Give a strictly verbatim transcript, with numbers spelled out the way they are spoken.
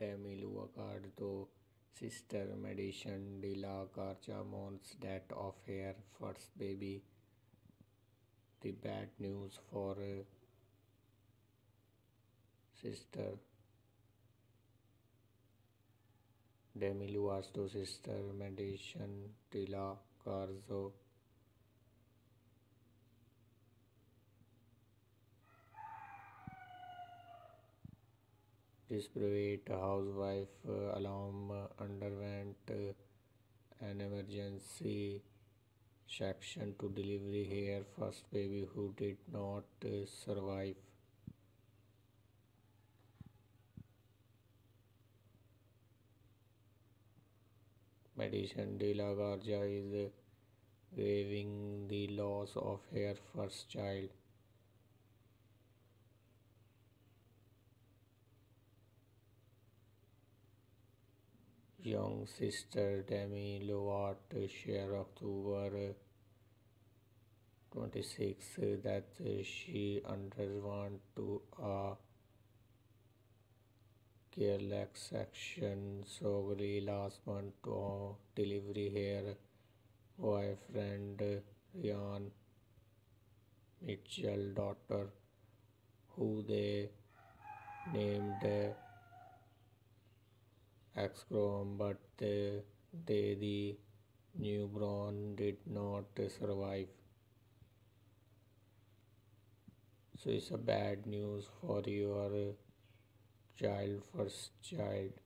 Demi Lovato sister Madison De La Garza Mourns death of her first baby. The bad news for uh, sister Demi Lovato sister Madison De La Garza desperate housewife uh, alarm uh, underwent uh, an emergency section to deliver her first baby who did not uh, survive. Madison De La Garza is uh, grieving the loss of her first child. Young sister Demi Lovato shared October twenty-sixth that she underwent to a careless section surgery last month to deliver her boyfriend Ryan Mitchell's daughter, who they named Excrom, but they, they the newborn did not survive. So it's a bad news for your child, first child.